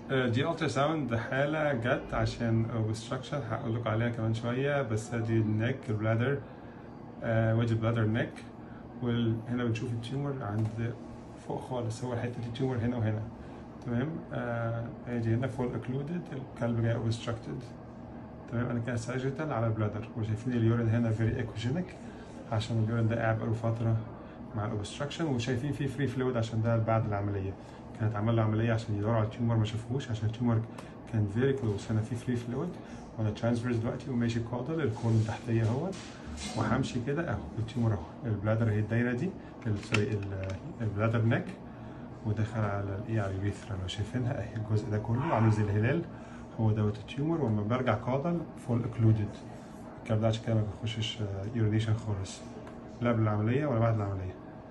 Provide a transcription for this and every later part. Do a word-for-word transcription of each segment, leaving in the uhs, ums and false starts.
دي الترا ساوند حالة جت عشان obstruction هقول لكم عليها كمان شوية، بس دي النك البلادر، وادي البلادر نك، وهنا بنشوف التيومر عند فوق خالص، هو حتة التيومر هنا وهنا. تمام. ادي هنا فول اوكلودد، الكلب جاي obstructed. تمام. انا كده ساجيتال على البلادر، وشايفين اليورين هنا فيري ايكوجينيك عشان اليورين ده قاعد بقاله فترة مع الاوبستراكشن، وشايفين فيه فري فلويد عشان ده بعد العملية. كانت عمل له عمليه عشان يدوروا على التيومر ما شافوهوش عشان التيومر كان فيري كلوز. هنا في فري فلويد وانا ترانسفيرس دلوقتي وماشي كودل، الكولون تحتيه اهوت، وهمشي كده اهو التيومر اهو، البلادر هي الدايره دي، سوري البلادر نك، ودخل على الايه على اليوريثرا لو شايفينها اهي، الجزء ده كله عامل زي الهلال هو دوت التيومر. ولما برجع كودل فول اوكلودد، الكلام ده عشان كده ما بيخشش يورينيشن خالص لا قبل العمليه ولا بعد العمليه.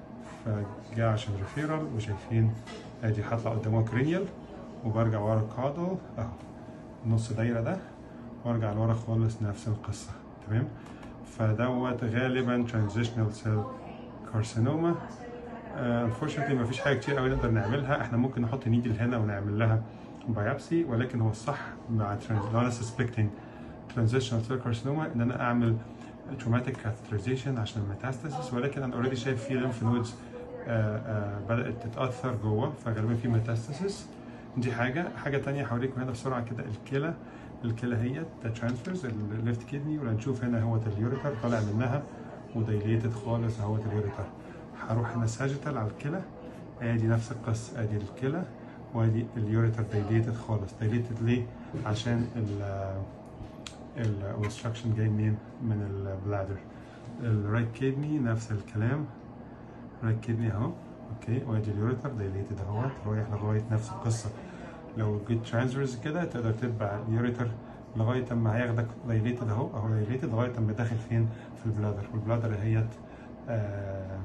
فجاء عشان ريفيرال، وشايفين ادي هطلع قدامه كرينيال، وبرجع ورا الكادل اهو نص دايره ده، وارجع لورا خالص نفس القصه. تمام. فدوت غالبا ترانزيشنال سيل كارسينوما. انفورشنتلي ما فيش حاجه كتير قوي نقدر نعملها، احنا ممكن نحط نيدل هنا ونعمل لها بايوبسي، ولكن هو الصح مع ترانز لو انا سسبكتنج ترانزيشنال سيل كارسينوما ان انا اعمل تروماتيك كاثيترايزيشن عشان الميتاستاسيس، ولكن انا اوريدي شايف في ليمف نودز بدات تتاثر جوه، فغالبا في ميتاستاسيس. دي حاجه حاجه ثانيه هوريكم هنا بسرعه كده. الكلى الكلى هي ترانسفيرز الليفت كيدني، ولا نشوف هنا هو اليوريتر طالع منها ودايليتد خالص اهوت اليوريتر. هروح هنا ساجيتال على الكلى، ادي نفس القصه، ادي الكلى وادي اليوريتر دايليتد خالص. دايليتد ليه؟ عشان ال الاوبستراكشن جاي منين؟ من البلادر. الرايت كيدني نفس الكلام، رايت كيدني اهو اوكي، وادي اليوريتر دايليتد اهوت رايح لغايه نفس القصه. لو جيت ترانسفيرز كده تقدر تتبع اليوريتر لغايه اما هياخدك دايليتد اهو اهو دايليتد لغايه اما داخل فين؟ في البلادر. والبلادر اهيت آه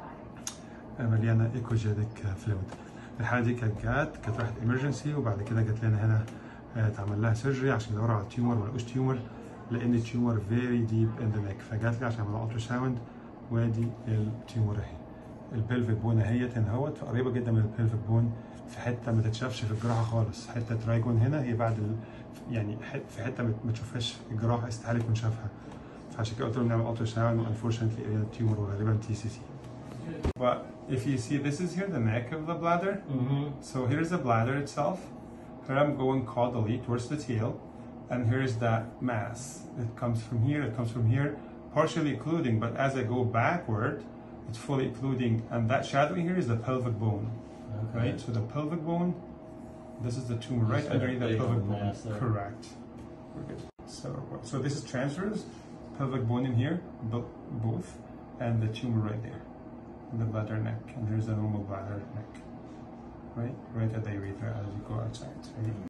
مليانه ايكوجينيك فلويد. الحاله دي كانت جات كانت راحت ايمرجنسي، وبعد كده جات لنا هنا اتعمل لها سيرجري عشان يدوروا على التيومر، ما لقوش تيومر لان التيومر فيري ديب ان ذا نيك، فجات لي عشان اعمل الترا ساوند، وادي التيومر اهي. البلفيك بون اهيت هنا اهوت، قريبه جدا من البلفيك بون، في حته ما تتشافش في الجراحه خالص. حته ترايجون هنا هي بعد ال... يعني في حته ما تشوفهاش في الجراحه، استحاله يكون شافها، فعشان كده قلت لهم نعمل الترا ساوند، وانفورشنتلي التيومر وغالبا تي سي سي. But if you see, this is here the neck of the bladder. Mm-hmm. So here's the bladder itself. Here I'm going caudally towards the tail, and here's that mass. It comes from here, it comes from here, partially occluding, but as I go backward, it's fully occluding, and that shadow here is the pelvic bone. Okay. Right? So the pelvic bone, this is the tumor right Just underneath the big pelvic bone. mass there. Correct. We're good. So, so this is transverse, pelvic bone in here, both, and the tumor right there, the bladder neck, and here's the normal bladder neck. Right? Right at the urethra as you go outside. Right?